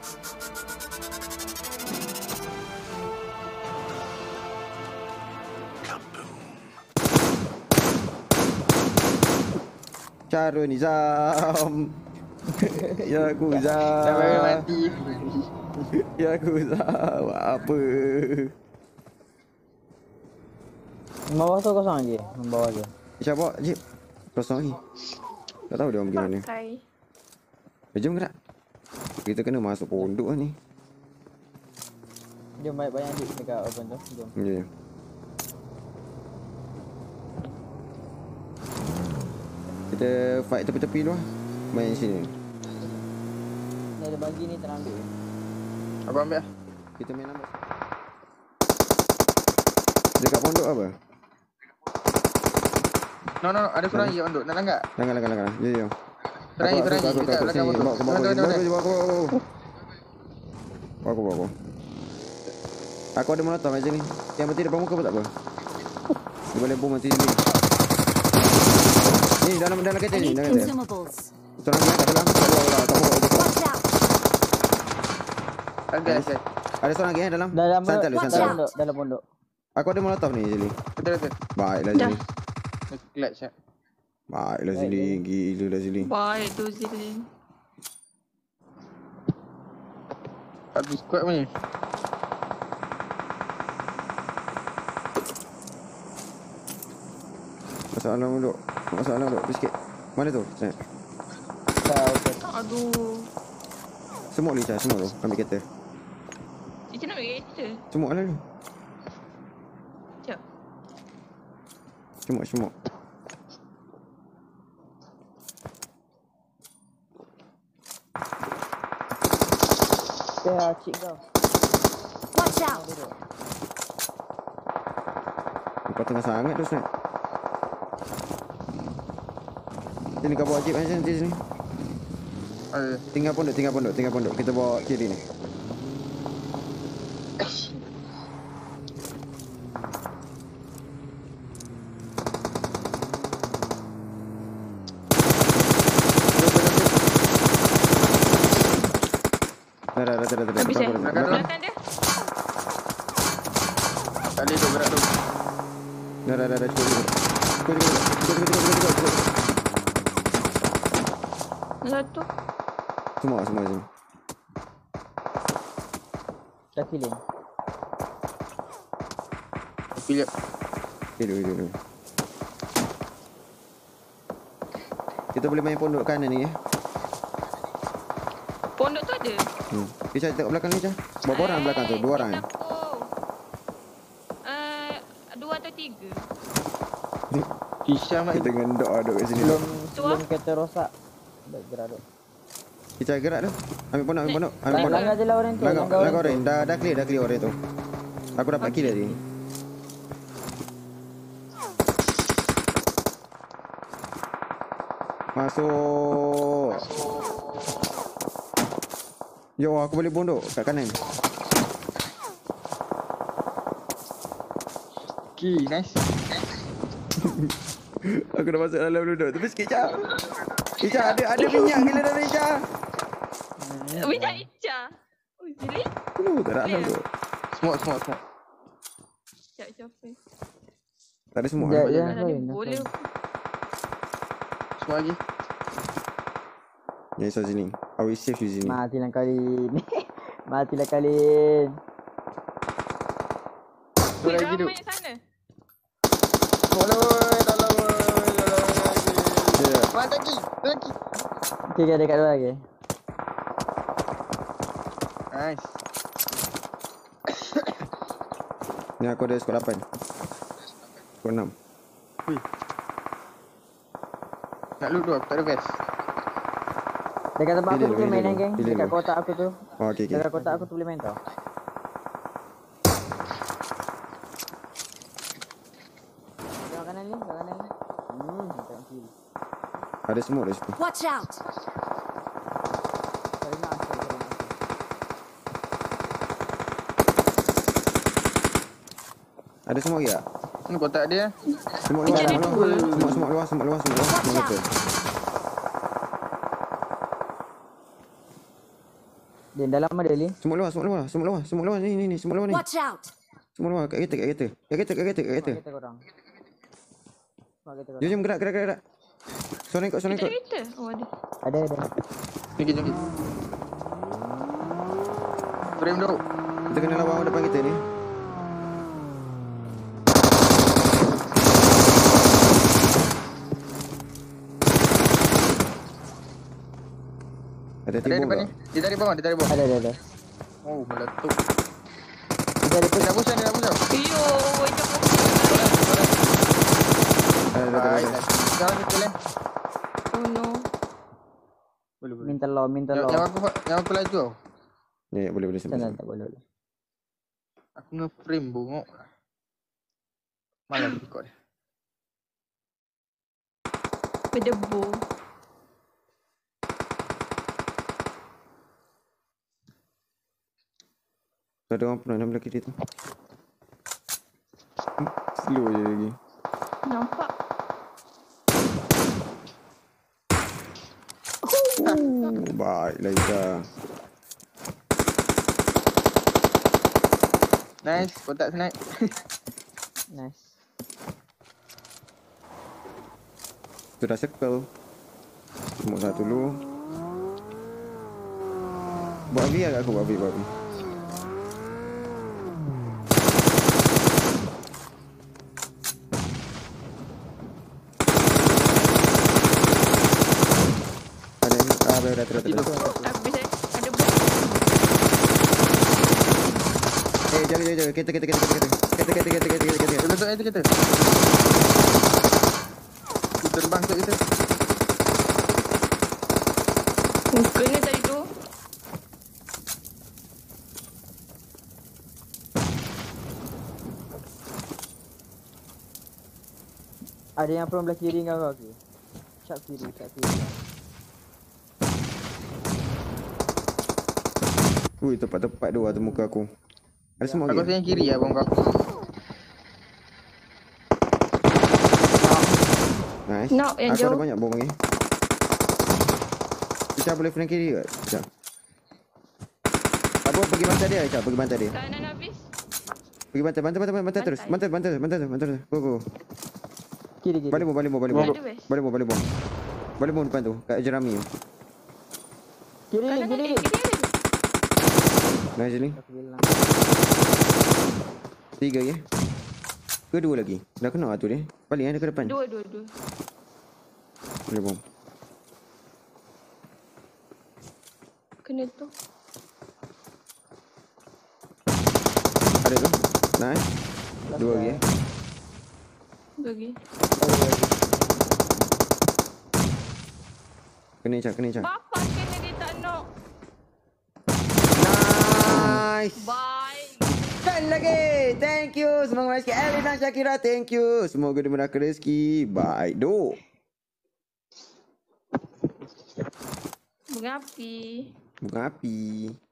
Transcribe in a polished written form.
Cara Nizam. Yakuza. Dah mati. Yakuza. Apa? Bawah tu kosong je. Bawah je. Siapa bawa jeep? Kosong lagi. Tak tahu dia orang pergi mana. Jom gerak. Kita kena masuk pondok ni. Jom banyak jeep dekat open tu. Jom. Ya. Kita fight tepi-tepi dulu lah. Main sini. Ni ada bagi ni terambil. Abang ambil lah. Kita main apa? Dekat pondok apa? No, ada kurang lagi untuk. Nak langgar? Langgar. Ya. Kurang lagi. Dekat belakang pondok. Bawa aku. Aku ada molotov macam ni. Yang penting depan muka pun tak apa. Dia boleh bom mati sendiri. Ni dalam kereta ni. Seorang lagi kat dalam. Tak apa. Ada. Ada seorang lagi dalam. Santai. Dalam pondok. Aku ada molotov ni Zili. Betul. Baiklah Zili. Clutch lah. Baiklah Zili. Gila lah Zili. Baik tu Zili. Habis squad ni. Masalah duduk sikit. Mana tu? Aduh. Semua ni Syah, semua tu. Ambil kereta. Cici nak ambil kereta? Semua lah ni. Sekejap. Semua. Cik kau. Watch out. Kau tengah sangat tu Syah. Sini kau bawa jeep macam nanti sini. Tinggal pondok. Kita bawa kiri ni. Dah. Habis belakang dia. Tadi tu gerak tu. Dah. Cukup. Satu. Semua. Dah killing. Pilih. Dulu. Kita boleh main pondok kanan ni ya. Pondok tu ada. Kita tengok belakang ni Syah. Berapa orang belakang tu? 2 orang. Dua atau tiga. Kisah mak. Kita ngendok duduk kat sini. Sebelum kereta rosak. Gerak duk. Kita gerak tu. Ambil pondok. Langgar je lah orang tu. Langgar orang. Dah clear orang tu. Aku dapat kill tadi. Masuk. Yo, aku boleh pondok kat kanan. Nice. Aku dah masuk dalam duduk. Tapi sikit Syah. Ica ada minyak gila dah Ica. Minyak Ica. Oh, Zili. Kenapa tak dalam tu? Semua. Sekejap. Tak ada semua. Boleh. Semua lagi. Ya, so sini. I will save you sini. Matilah kali. Tu lagi duk. Ramai sana. Dalam. Mana lagi? Okay, ada kat luar lagi. Nice. Ni aku ada skor 8. Skor 6. Nak loot tu aku tak ada vest. Dekat tempat aku tu boleh main geng. Pilih Dekat dulu. kotak aku tu. Oh, okey. Dekat kotak aku tu boleh main tau. Kat kanan ni. Tak kiri. Ada semua dah situ. Watch out. Sorry nak. Ada semua lagi tak? Ni kotak dia. Semua Macam luar. ada dua. Semua luar. Semua betul. Dia dalam ada Lin. Semua luar ni, semua luar ni. Watch out! Semua luar kat kereta. Kat kereta. Kita korang. Jom gerak. Soalan ikut. Kita kereta. Oh ada. Ada. Jom. Frame dulu. Kita kena lawan orang depan kita ni. Ada Ada timbul depan ni. tak? Dia dari bawah. Ada. Oh, meletup. Dia ada Dia dah push. Iyo, macam Ada. Baik. Sekarang kita lain. oh no. Boleh. minta law. Yang aku laju tau. Ni boleh sampai. Tak boleh. Aku nge-frame bongok. Malas record dia. Berdebu. Tak ada orang pernah dalam belakang kita tu. Slow je lagi. Nampak. Baiklah Ika. Nice, kotak snipe. Nice. Tu dah circle. Tembok satu dulu. Buat V agak aku, buat V. Ada dah Tidur. Habis ada bom. jaga. Kereta. Dia letak air kita. Kita terbang kat kita. Kena tadi tu. Ada yang from belah kiri kau okey. Sharp kiri. Ui, tepat dua tu muka aku. Ada semua Aku lagi. yang kiri ya bong kau. Nice. Knock yang Aku jauh. ada banyak bom lagi. Ica boleh flank kiri ke? Ica. Abu pergi bantai dia, Ica. Pergi bantai dia. Kanan habis. Pergi bantai terus. Bantai terus. Go. Kiri. Balik bom. Ada best. Balik bom depan tu. Kat jerami tu. Kiri. Kanan ada. Kiri ada. Nice ni. Aku bilang. 3 ya. Kedua lagi. Dah kena lah tu dia. Balik ada ke depan. Dua. Boleh bom. Kena tu. Ada tu. Nice. Dua lagi ya. Bagi. Kena Ica. Bapak kena dia tak knock. Nice. Bye. Sekali lagi. Thank you. Semoga rezeki Elina Shakira. Thank you. Semoga dimurahkan rezeki. Baik doh. Bunga api. Bunga api.